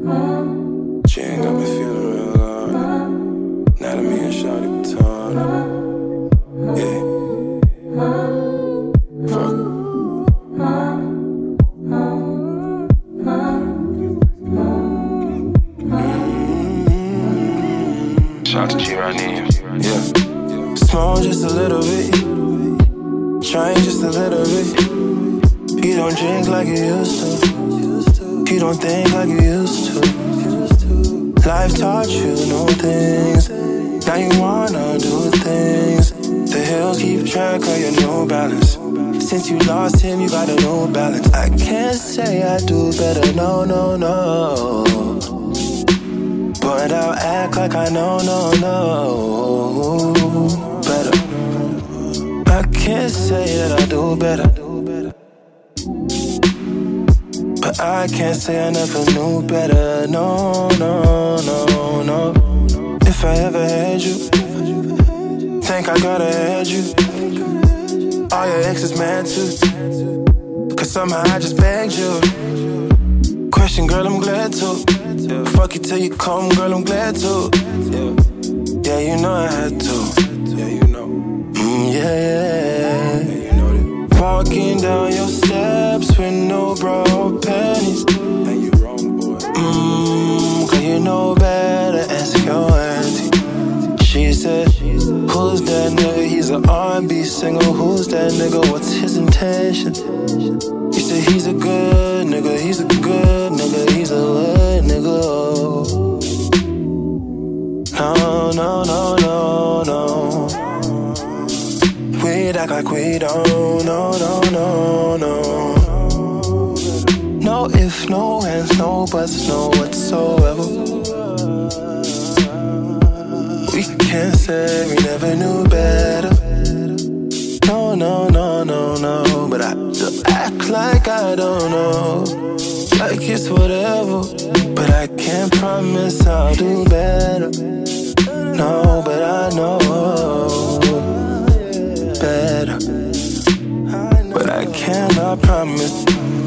She ain't got me feeling real loud. Now that me and Shawty baton. Yeah. Fuck. Shout to G-Ronnie. Yeah. Smoke just a little bit. Drink just a little bit. You don't drink like you used to. You don't think like you used to. Life taught you new things. Now you wanna do things. The hills keep track of your new balance. Since you lost him, you got a new balance. I can't say I do better, no, no, no. But I'll act like I know, no, no. Better. I can't say that I do better. But I can't say I never knew better, no, no, no, no. If I ever had you, think I gotta had you. All your exes mad too, cause somehow I just begged you. Question, girl, I'm glad to. Fuck you till you come, girl, I'm glad to. Yeah, you know I had to. Yeah, you know. Yeah, yeah. You know that. Walking down your steps with no bra or panties. Hey, you wrong, boy. Cause you know better, ask your auntie. She said, who's that nigga? He's an R&B singer. Who's that nigga? What's his intention? You said he's a good nigga. He's a good nigga. He's a good nigga. No, no, no, no, no. We'd act like we don't. No, no, no, no. No ifs, no ands, no buts, no whatsoever. We can't say we never knew better. No, no, no, no, no. But I still act like I don't know. Like it's whatever. But I can't promise I'll do better. No, but I know better. But I cannot promise.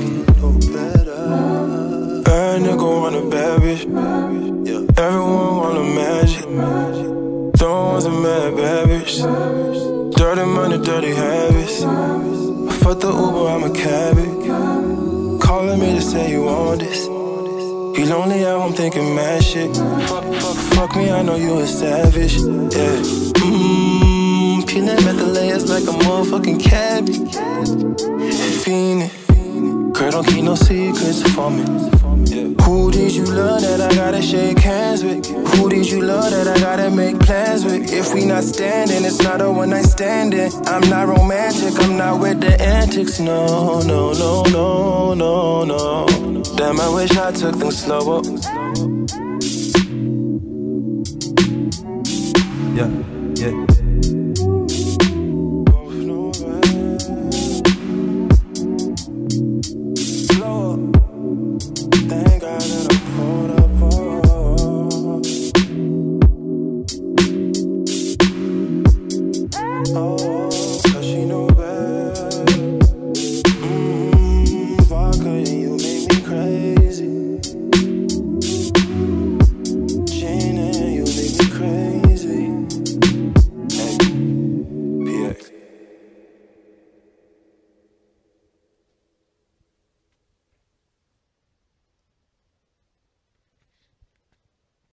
Every nigga want a bad bitch. Everyone want a magic. Don't want some bad bitch. Dirty money, dirty habits. Fuck the Uber, I'm a cabbie. Calling me to say you want this. You lonely at home thinking mad shit. Fuck me, I know you a savage. Yeah. Peanut at the layers like a motherfucking cabbie. Fiendin'. Girl, don't keep no secrets for me. Who did you love that I gotta shake hands with? Who did you love that I gotta make plans with? If we not standing, it's not a one-night standing. I'm not romantic, I'm not with the antics. No, no, no, no, no, no. Damn, I wish I took things slower. Yeah, yeah.